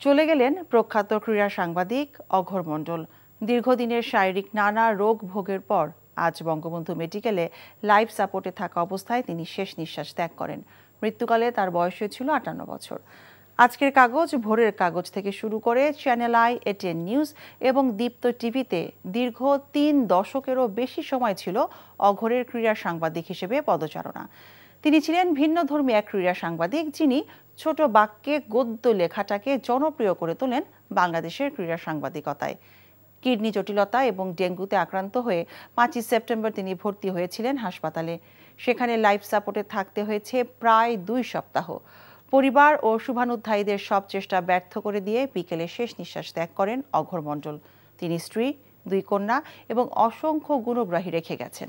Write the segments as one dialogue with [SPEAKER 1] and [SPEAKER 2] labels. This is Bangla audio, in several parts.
[SPEAKER 1] চলে গেলেন প্রখ্যাত ক্রীড়া সাংবাদিক অঘোর মণ্ডল। দীর্ঘদিনের শারীরিক নানা রোগ ভোগের পর আজ বঙ্গবন্ধু মেডিকেলে লাইফ সাপোর্টে থাকা অবস্থায় তিনি শেষ নিঃশ্বাস ত্যাগ করেন। মৃত্যুকালে তার বয়স ছিল 58 বছর। আজকের কাগজ, ভোরের কাগজ থেকে শুরু করে চ্যানেল আই, এটিএন নিউজ এবং দীপ্ত টিভিতে দীর্ঘ 3 দশকেরও বেশি সময় ছিল অঘোরের ক্রীড়া সাংবাদিক হিসেবে পদচারণা। তিনি ছিলেন ভিন্নধর্মী এক ক্রীড়া সাংবাদিক, যিনি ছোট বাক্যে গদ্য লেখাটাকে জনপ্রিয় করে তোলেন বাংলাদেশের ক্রীড়া সাংবাদিকতায়। কিডনি জটিলতা এবং ডেঙ্গুতে আক্রান্ত হয়ে 5 সেপ্টেম্বর তিনি ভর্তি হয়েছিলেন হাসপাতালে। সেখানে লাইফ সাপোর্টে থাকতে হয়েছে প্রায় 2 সপ্তাহ। পরিবার ও শুভানুধ্যায়ীদের সব চেষ্টা ব্যর্থ করে দিয়ে বিকেলে শেষ নিঃশ্বাস ত্যাগ করেন অঘোর মণ্ডল। তিনি স্ত্রী, 2 কন্যা এবং অসংখ্য গুণগ্রাহী রেখে গেছেন।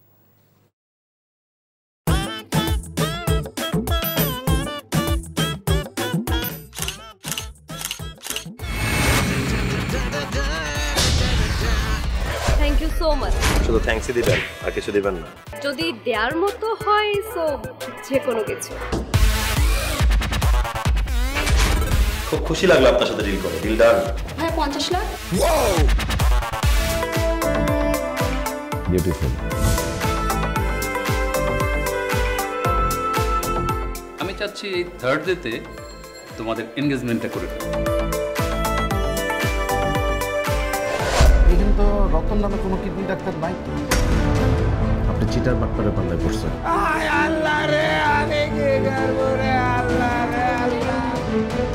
[SPEAKER 2] Thank you so much.
[SPEAKER 3] শুধু থ্যাঙ্কসই দিবেন, আর কিছু দিবেন না?
[SPEAKER 2] যদি দেওয়ার মতো হয় সো যে কোনো কিছু।
[SPEAKER 3] খুব খুশি লাগলো আপনার সাথে ডিল করে। Deal done.
[SPEAKER 2] হ্যাঁ, 50 লাখ।
[SPEAKER 3] বিউটিফুল।
[SPEAKER 4] আমি চাচ্ছি এই থার্ড ডেতে তোমাদের এনগেজমেন্টটা করে ফেলো।
[SPEAKER 5] এখানে তো রতন নামে কোনো কিডনি ডাক্তার নাই।
[SPEAKER 3] আপনি চিটার বাটপারে পাল্লায় পড়ছেন।
[SPEAKER 5] আল্লাহ রে, আমি কি করব রে, আল্লাহ রে, আল্লাহ।